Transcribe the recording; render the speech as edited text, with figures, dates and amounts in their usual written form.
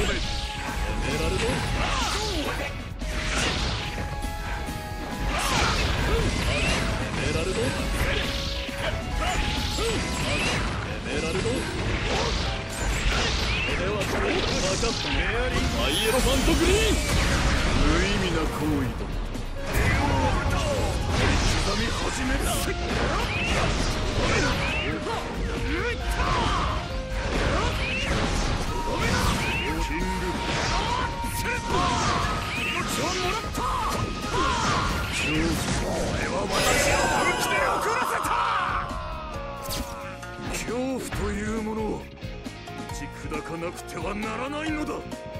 ラルドエメラルドエメラルドこれは分かったね。ハイエロファントグリーン無意味な行為だ。刻み始めた。キング命をもらった。恐怖俺は私を本気で遅らせた。恐怖というものを打ち砕かなくてはならないのだ。